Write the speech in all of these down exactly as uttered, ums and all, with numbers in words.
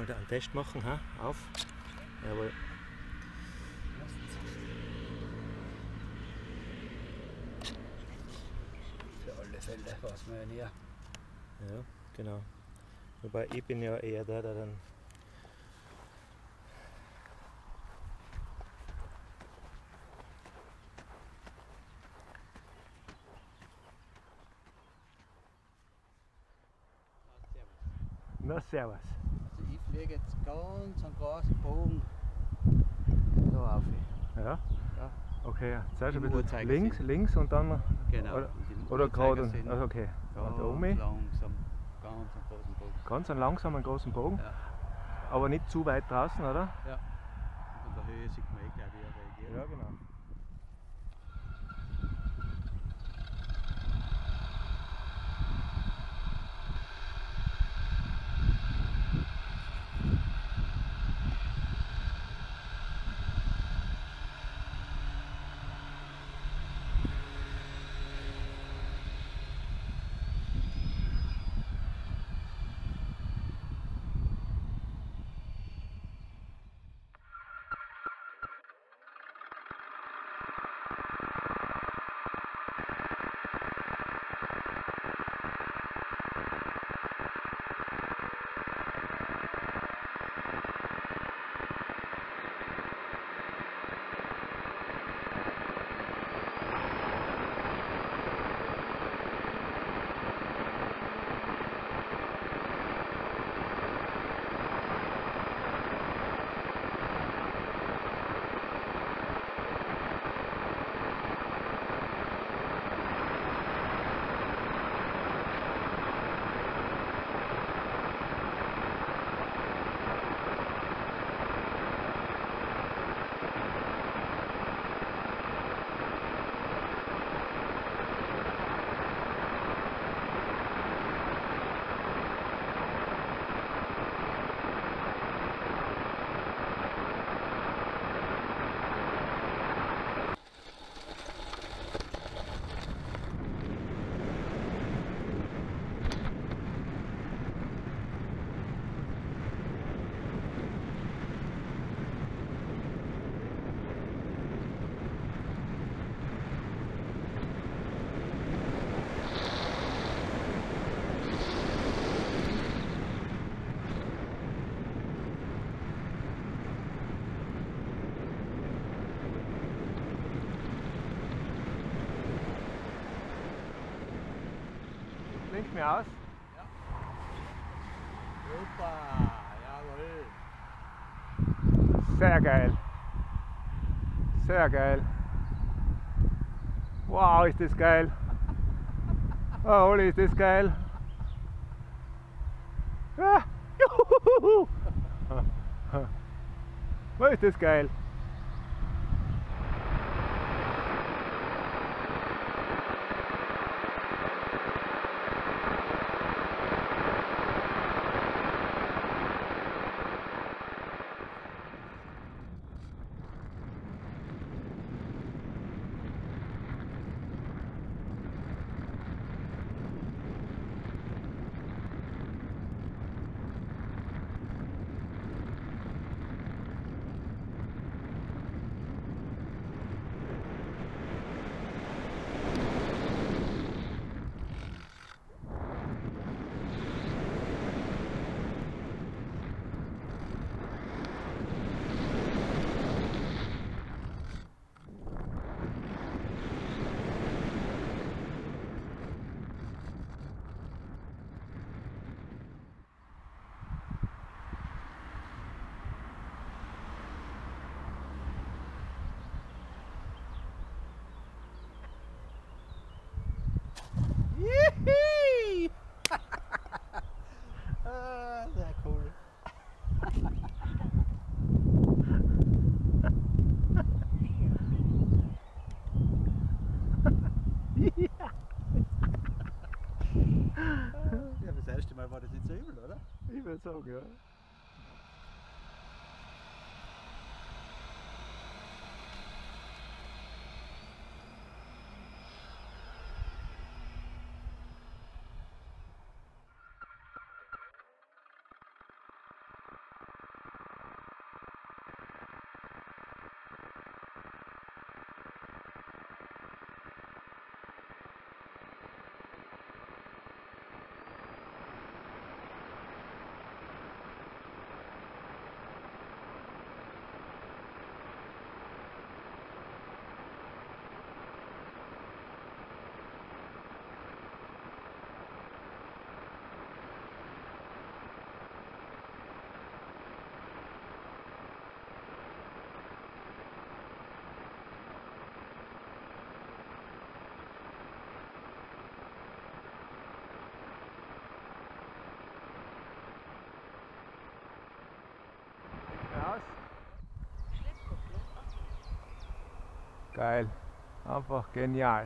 mal da einen Test machen. Ha? Auf. Jawohl. Für alle Fälle, was wir ja näher. Ja, genau. Wobei ich bin ja eher der, der dann Na, servus. Also ich fliege jetzt ganz einen großen Bogen da rauf. Ja? Ja. Okay, zuerst ein Im bisschen links, Uhrzeigersinn. links und dann Genau. oder, und im oder gerade. Uhrzeigersinn Also okay. Und Ganz da oben langsam, ganz einen großen Bogen. ganz einen langsamen großen Bogen, Ja. aber nicht zu weit draußen, oder? Ja. Und von der Höhe sieht man eh gleich, wie er reagiert. Ja, genau. Blinkt mir aus. Ja. Super, jawohl. Sehr geil. Sehr geil. Wow, ist das geil. Oh, Olli, ist das geil. Ah, juhuhuhu. Oh, ist das geil. Yippie! Ah, sehr cool. Ja, das erste Mal war das nicht so übel, oder? Ich würde sagen, ja. Geil. Einfach genial.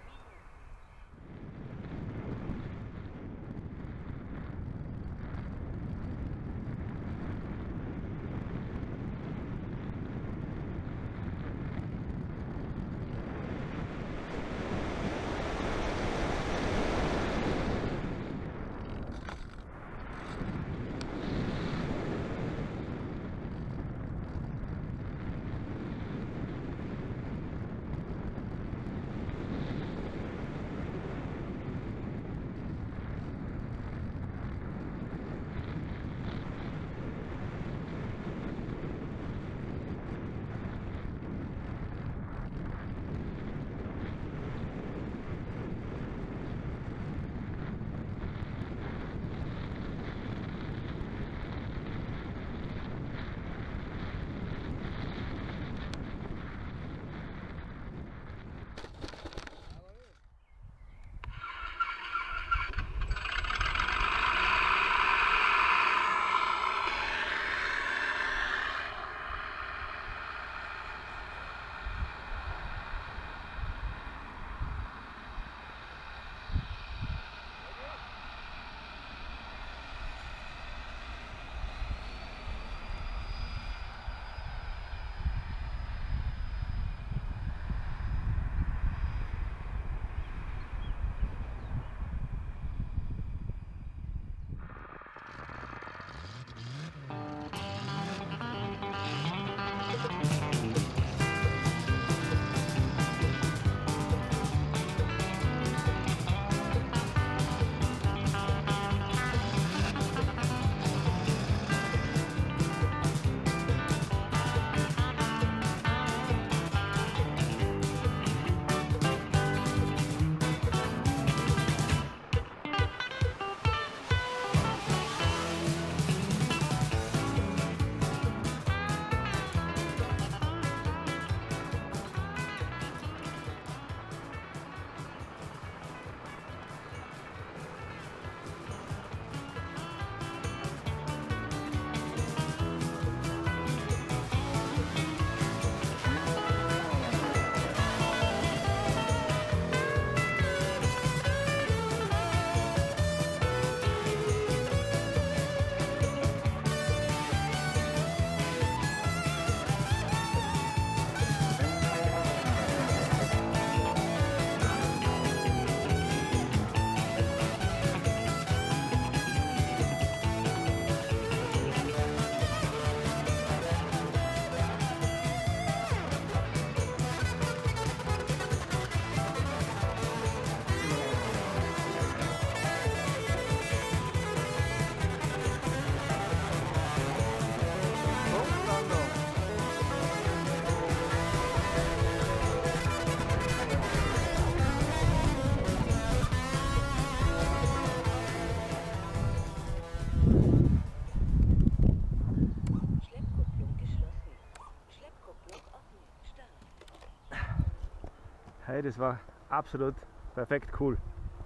Hey, das war absolut perfekt cool.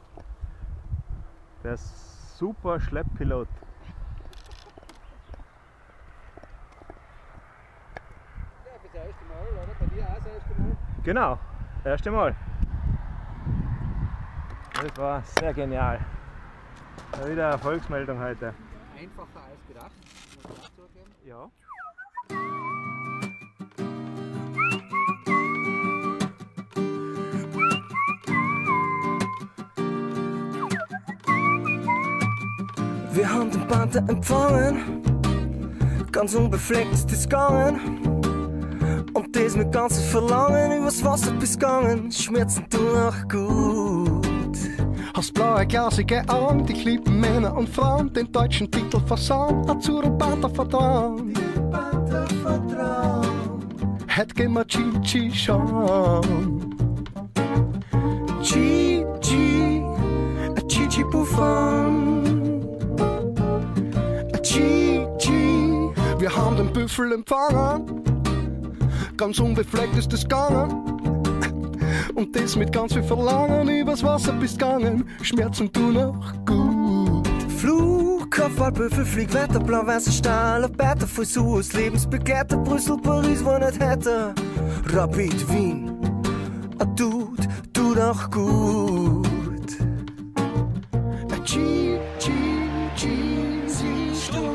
Der super Schlepppilot. Ja, das erste Mal, oder? Bei dir auch das erste Mal? Genau, erste Mal. Das war sehr genial. Mal wieder eine Erfolgsmeldung heute. Einfacher als gedacht, muss ich auch zugeben. Ja. Wir haben den Panther empfangen, ganz unbefleckt ist es gegangen. Und das mit ganzem Verlangen übers Wasser bis gegangen, schmerzen tun auch gut. Hast blaue Glasige an, dich lieben Männer und Frauen, den deutschen Titel versauen, Azzurro Panther vertrauen. Panther vertrauen. Hätt gehen wir Gigi schauen. Gigi, a Gigi Buffon. Gigi, wir haben den Büffel empfangen, ganz unbefleckt ist es gegangen. Und das mit ganz viel Verlangen, übers Wasser bist gegangen, Schmerzen tun auch gut. Flughafen, Büffel, Fliegwetter, blau-weißer Stahl, Arbeiter, Frisur, Lebensbegleiter, Brüssel, Paris, wo nicht hätte. Rapid, Wien, er tut, tut auch gut. G, G, G, G, Stunde.